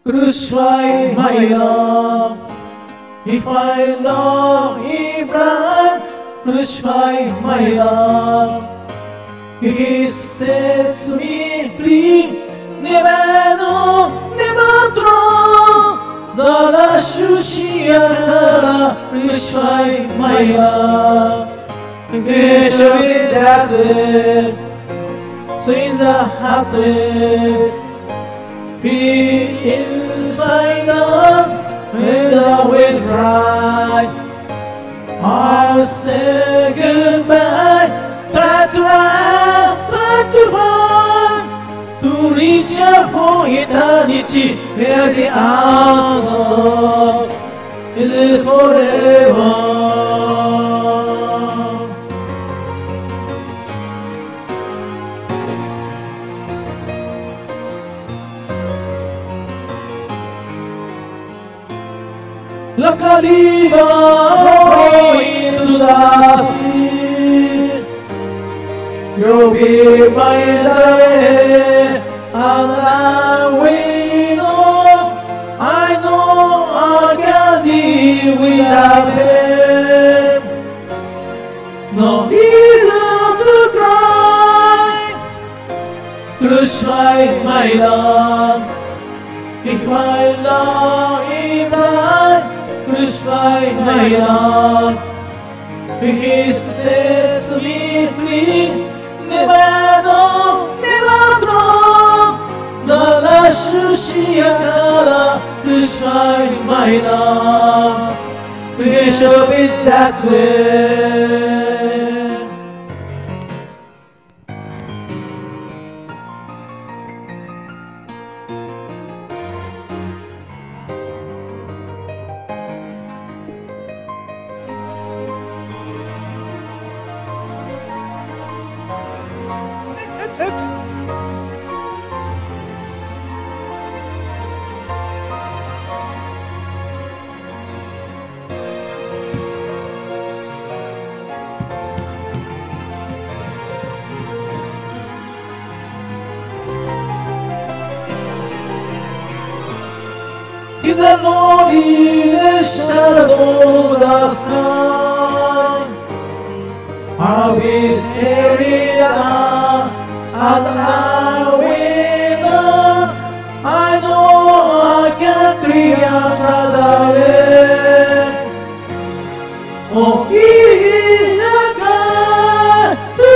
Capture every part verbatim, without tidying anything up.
Crucify my love, if my love he blind, crucify my love. He sets me free, never know, never throw. The last Shushiara, crucify my love. He shall be that way, so in the heart way. Be inside out when the wind cry. I'll say goodbye. Try to run, try to find, to reach out for eternity, where the answer is forever. Like a river flowing to the sea, you'll be by the way, and I will know, I know I can live without pain. No reason to cry, crucify my love, if my love is blind. Crucify my Lord, He sets me free, never know, never throw. The last Shushiakara, crucify my Lord, He shall be that way. In the lonely shadow of the sky, I'll be staring at the window. I know I can create another way. Oh, in the cry to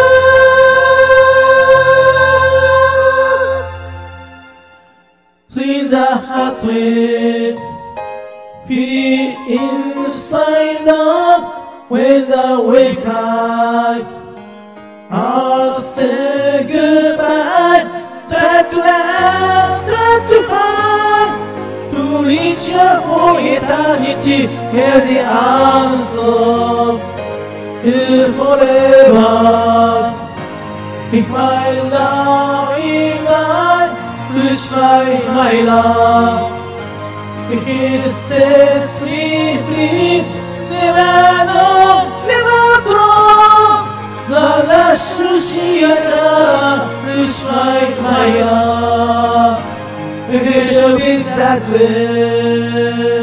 love, see the heart way, feel inside out when the wind cries. I'll say goodbye, try to laugh, try to find, to reach out for eternity, where the answer is forever. If my love is blind, crucify my love. He sets me free, never know, never throw. The last Shushiakara, crucify my love. He shall be that way.